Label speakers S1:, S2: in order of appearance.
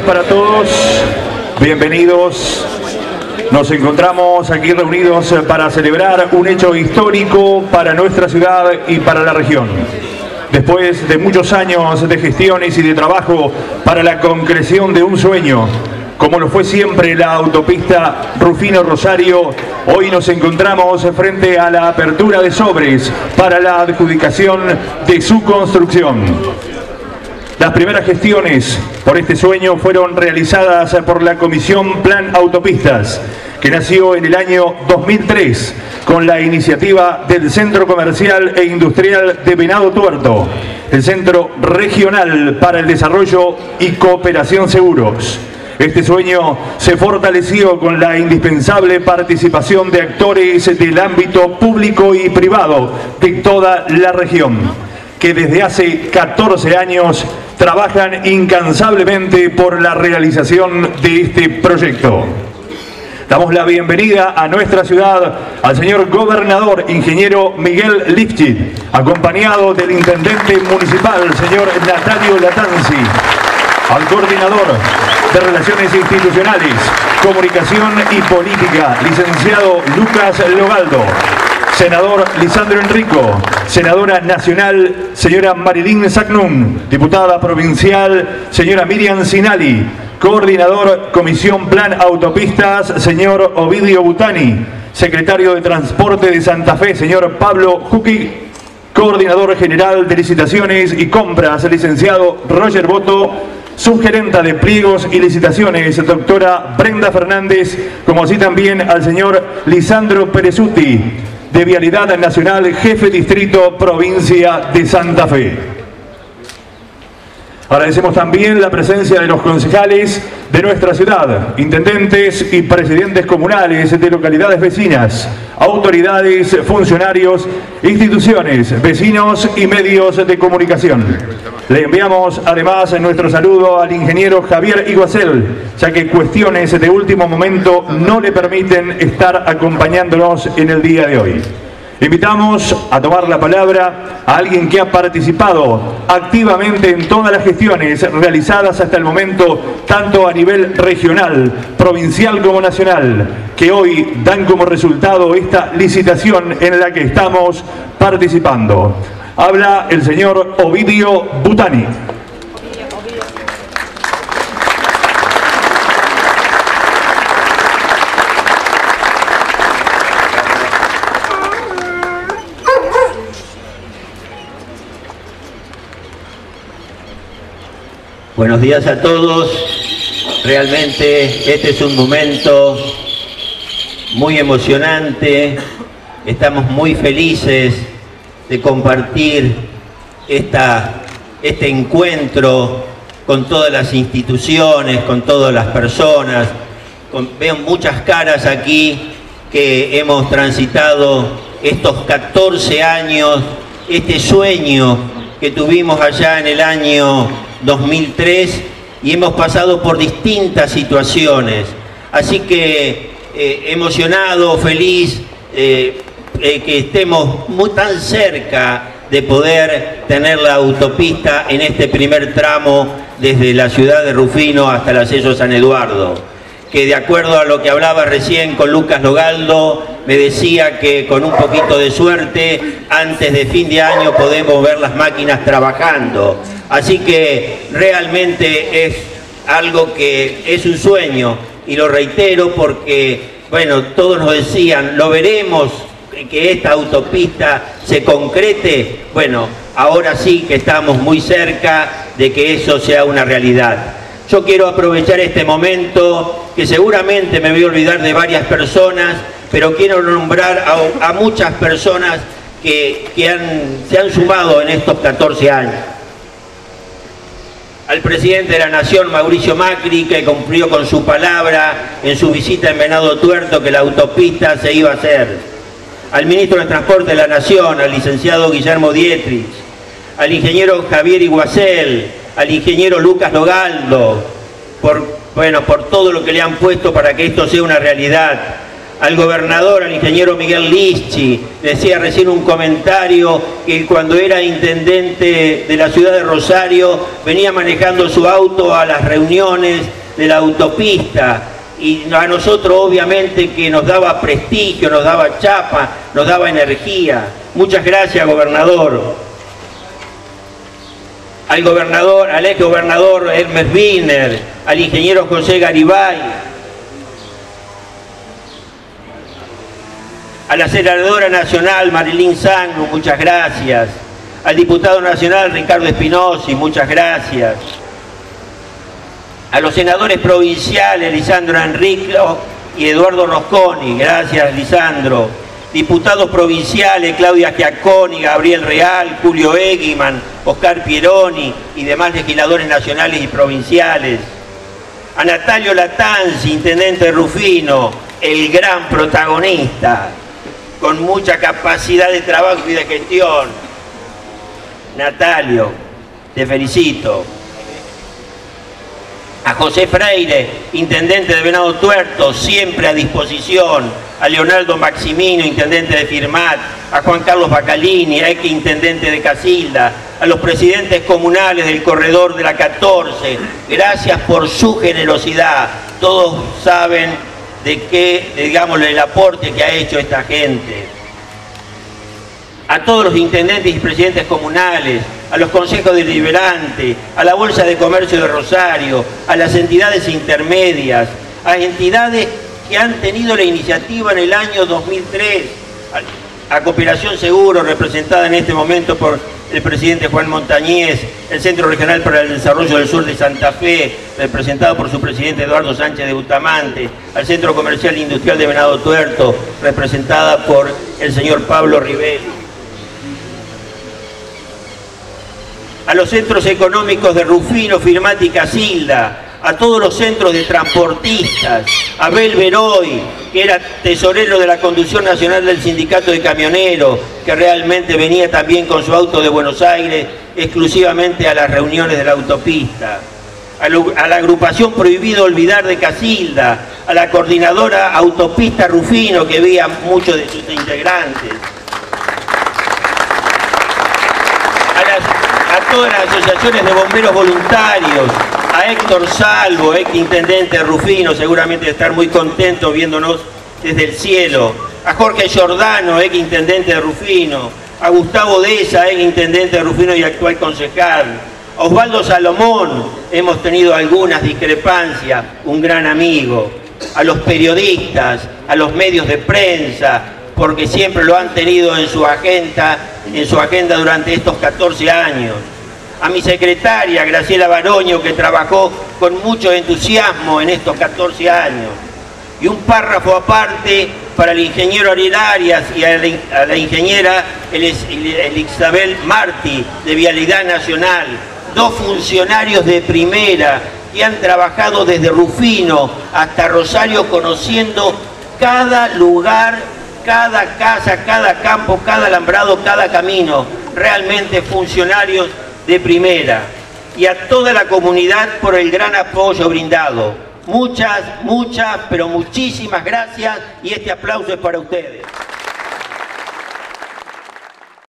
S1: días para todos, bienvenidos. Nos encontramos aquí reunidos para celebrar un hecho histórico para nuestra ciudad y para la región. Después de muchos años de gestiones y de trabajo para la concreción de un sueño, como lo fue siempre la autopista Rufino-Rosario, hoy nos encontramos frente a la apertura de sobres para la adjudicación de su construcción. Las primeras gestiones por este sueño fueron realizadas por la Comisión Plan Autopistas, que nació en el año 2003 con la iniciativa del Centro Comercial e Industrial de Venado Tuerto, el Centro Regional para el Desarrollo y Cooperación Seguros. Este sueño se fortaleció con la indispensable participación de actores del ámbito público y privado de toda la región, que desde hace 14 años trabajan incansablemente por la realización de este proyecto. Damos la bienvenida a nuestra ciudad al señor gobernador, ingeniero Miguel Lifchit, acompañado del intendente municipal, señor Natalio Latanzi, al coordinador de Relaciones Institucionales, Comunicación y Política, licenciado Lucas Logaldo, senador Lisandro Enrico, senadora nacional, señora Marilyn Sacnum, diputada provincial, señora Miriam Sinali, coordinador Comisión Plan Autopistas, señor Ovidio Butani, secretario de Transporte de Santa Fe, señor Pablo Juki, coordinador general de Licitaciones y Compras, licenciado Roger Boto, subgerenta de pliegos y licitaciones, doctora Brenda Fernández, como así también al señor Lisandro Perezuti, de Vialidad Nacional, jefe distrito, provincia de Santa Fe. Agradecemos también la presencia de los concejales de nuestra ciudad, intendentes y presidentes comunales de localidades vecinas, autoridades, funcionarios, instituciones, vecinos y medios de comunicación. Le enviamos además nuestro saludo al ingeniero Javier Iguacel, ya que cuestiones de último momento no le permiten estar acompañándonos en el día de hoy. Invitamos a tomar la palabra a alguien que ha participado activamente en todas las gestiones realizadas hasta el momento, tanto a nivel regional, provincial como nacional, que hoy dan como resultado esta licitación en la que estamos participando. Habla el señor Ovidio Butani.
S2: Buenos días a todos. Realmente este es un momento muy emocionante. Estamos muy felices de compartir este encuentro con todas las instituciones, con todas las personas. Veo muchas caras aquí que hemos transitado estos 14 años, este sueño que tuvimos allá en el año 2003 y hemos pasado por distintas situaciones. Así que emocionado, feliz, que estemos tan cerca de poder tener la autopista en este primer tramo desde la ciudad de Rufino hasta la Sello San Eduardo, que de acuerdo a lo que hablaba recién con Lucas Logaldo, me decía que con un poquito de suerte antes de fin de año podemos ver las máquinas trabajando. Así que realmente es algo que es un sueño, y lo reitero porque, bueno, todos nos decían, lo veremos, que esta autopista se concrete. Bueno, ahora sí que estamos muy cerca de que eso sea una realidad. Yo quiero aprovechar este momento, que seguramente me voy a olvidar de varias personas, pero quiero nombrar a muchas personas que se han sumado en estos 14 años. Al presidente de la Nación, Mauricio Macri, que cumplió con su palabra en su visita en Venado Tuerto, que la autopista se iba a hacer. Al ministro de Transporte de la Nación, al licenciado Guillermo Dietrich, al ingeniero Javier Iguacel, al ingeniero Lucas Logaldo, por todo lo que le han puesto para que esto sea una realidad. al gobernador, al ingeniero Miguel Lischi. Decía recién un comentario que cuando era intendente de la ciudad de Rosario venía manejando su auto a las reuniones de la autopista, y a nosotros obviamente que nos daba prestigio, nos daba chapa, nos daba energía. Muchas gracias, gobernador. Al ex gobernador Hermes Wiener, al ingeniero José Garibay, a la senadora nacional Marilyn Sangro, muchas gracias. Al diputado nacional Ricardo Espinosi, muchas gracias. A los senadores provinciales Lisandro Enrico y Eduardo Rosconi, gracias Lisandro. Diputados provinciales Claudia Giaconi, Gabriel Real, Julio Eguiman, Oscar Pieroni y demás legisladores nacionales y provinciales. A Natalio Latanzi, intendente de Rufino, el gran protagonista, con mucha capacidad de trabajo y de gestión. Natalio, te felicito. A José Freire, intendente de Venado Tuerto, siempre a disposición. A Leonardo Maximino, intendente de Firmat. A Juan Carlos Bacalini, ex intendente de Casilda. A los presidentes comunales del corredor de la 14. Gracias por su generosidad. Todos saben el aporte que ha hecho esta gente. A todos los intendentes y presidentes comunales, a los consejos deliberantes, a la Bolsa de Comercio de Rosario, a las entidades intermedias, a entidades que han tenido la iniciativa en el año 2003, a Cooperación Seguro, representada en este momento por el presidente Juan Montañez, el Centro Regional para el Desarrollo del Sur de Santa Fe, representado por su presidente Eduardo Sánchez de Bustamante, al Centro Comercial e Industrial de Venado Tuerto, representada por el señor Pablo Rivelli. A los centros económicos de Rufino, Firmat y Casilda, a todos los centros de transportistas, a Abel Beroy, que era tesorero de la Conducción Nacional del Sindicato de Camioneros, que realmente venía también con su auto de Buenos Aires exclusivamente a las reuniones de la autopista, a la agrupación Prohibido Olvidar de Casilda, a la coordinadora Autopista Rufino, que veía muchos de sus integrantes, a todas las asociaciones de bomberos voluntarios, a Héctor Salvo, ex intendente de Rufino, seguramente de estar muy contento viéndonos desde el cielo, a Jorge Giordano, ex intendente de Rufino, a Gustavo Deza, ex intendente de Rufino y actual concejal, a Osvaldo Salomón, hemos tenido algunas discrepancias, un gran amigo, a los periodistas, a los medios de prensa, porque siempre lo han tenido en su agenda durante estos 14 años. A mi secretaria, Graciela Baroño, que trabajó con mucho entusiasmo en estos 14 años. Y un párrafo aparte para el ingeniero Ariel Arias y a la ingeniera Elizabeth Martí, de Vialidad Nacional. Dos funcionarios de primera que han trabajado desde Rufino hasta Rosario, conociendo cada lugar, cada casa, cada campo, cada alambrado, cada camino. Realmente funcionarios de primera. Y a toda la comunidad por el gran apoyo brindado. Muchas, pero muchísimas gracias, y este aplauso es para ustedes.